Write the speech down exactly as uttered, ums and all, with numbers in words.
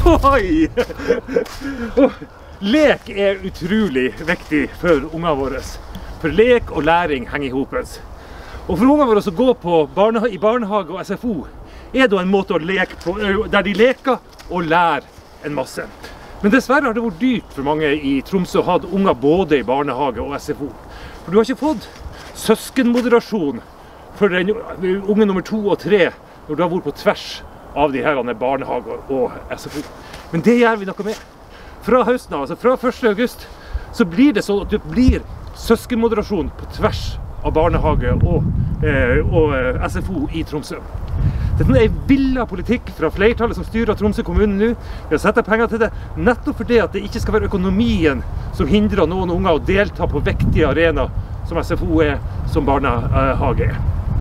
Oi! Lek er utrolig viktig for ungene våre. For lek og læring henger i hopet. Og for ungene våre å gå på barnehage, i barnehage og S F O er da en måte å leke på, der de leker og lærer en masse. Men dessverre har det vært dyrt for mange i Tromsø å ha unger både i barnehage og S F O. For du har ikke fått søskenmoderasjon for den unge nummer to og tre når du har vært på tvers av de her barnehager og S F O. Men det gjør vi noe med. Fra høsten av, altså fra første august, så blir det sånn at det blir søskenmoderasjon på tvers av barnehage og, eh, og S F O i Tromsø. Dette er en villet politikk fra flertallet som styrer Tromsø kommune nå. Vi har sett penger til det, nettopp fordi at det ikke skal være økonomien som hindrer noen unger å delta på viktige arenaer som S F O er, som barnehage er.